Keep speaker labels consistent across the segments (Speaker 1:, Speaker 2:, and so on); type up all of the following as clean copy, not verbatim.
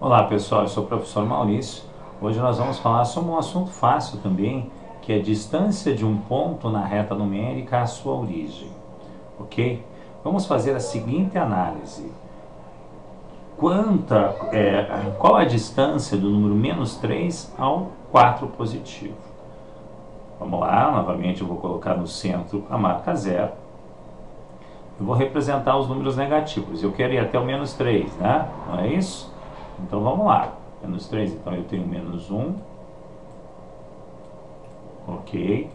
Speaker 1: Olá pessoal, eu sou o professor Maurício. Hoje nós vamos falar sobre um assunto fácil também, que é a distância de um ponto na reta numérica à sua origem. Ok? Vamos fazer a seguinte análise. Qual a distância do número menos 3 ao 4 positivo? Vamos lá, novamente eu vou colocar no centro a marca 0. Eu vou representar os números negativos. Eu quero ir até o menos 3, né? Não é isso? Então vamos lá. Menos 3, então eu tenho menos 1. Ok.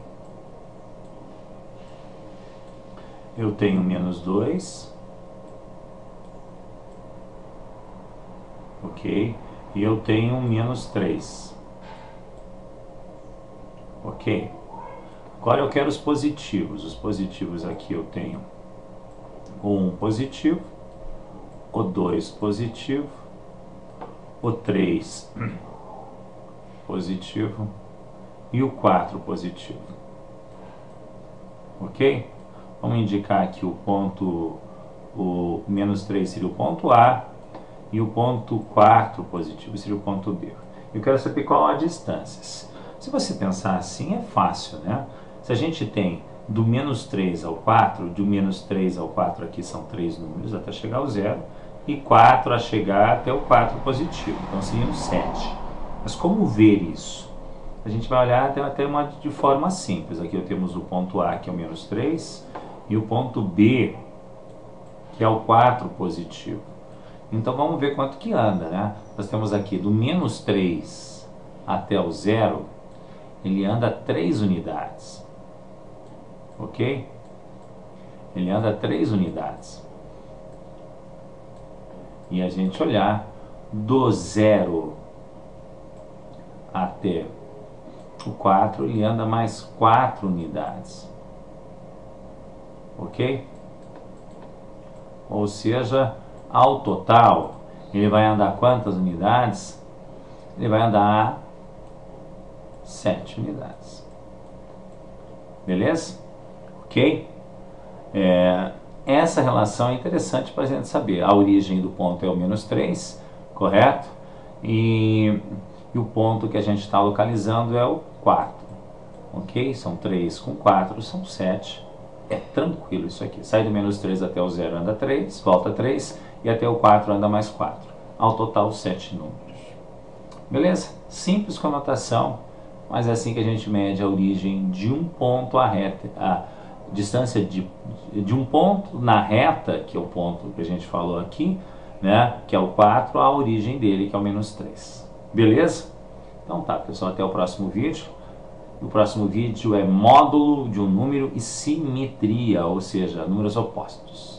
Speaker 1: Eu tenho menos 2. Ok. E eu tenho menos 3. Ok. Agora eu quero os positivos. Os positivos aqui eu tenho o 1 positivo, o 2 positivo, o 3 positivo e o 4 positivo. Ok? Vamos indicar aqui o ponto, o menos 3 seria o ponto A e o ponto 4 positivo seria o ponto B. Eu quero saber qual a distância. Se você pensar assim é fácil, né? Se a gente tem do menos 3 ao 4, do menos 3 ao 4 aqui são 3 números até chegar ao 0, e 4 a chegar até o 4 positivo, então seriam 7. Mas como ver isso? A gente vai olhar até de forma simples. Aqui temos o ponto A, que é o menos 3, e o ponto B, que é o 4 positivo. Então vamos ver quanto que anda, né? Nós temos aqui do menos 3 até o 0, ele anda 3 unidades. Ok? Ele anda 3 unidades. E a gente olhar do 0 até o 4, ele anda mais 4 unidades. Ok? Ou seja, ao total, ele vai andar quantas unidades? Ele vai andar 7 unidades. Beleza? Ok? Essa relação é interessante para a gente saber. A origem do ponto é o menos 3, correto? E o ponto que a gente está localizando é o 4. Ok? São 3 com 4, são 7. É tranquilo isso aqui. Sai do menos 3 até o 0 anda 3, volta 3, e até o 4 anda mais 4. Ao total, 7 números. Beleza? Simples com a notação, mas é assim que a gente mede a origem de um ponto à reta, a distância de um ponto na reta, que é o ponto que a gente falou aqui, né, que é o 4, a origem dele, que é o menos 3. Beleza? Então tá, pessoal, até o próximo vídeo. O próximo vídeo é módulo de um número e simetria, ou seja, números opostos.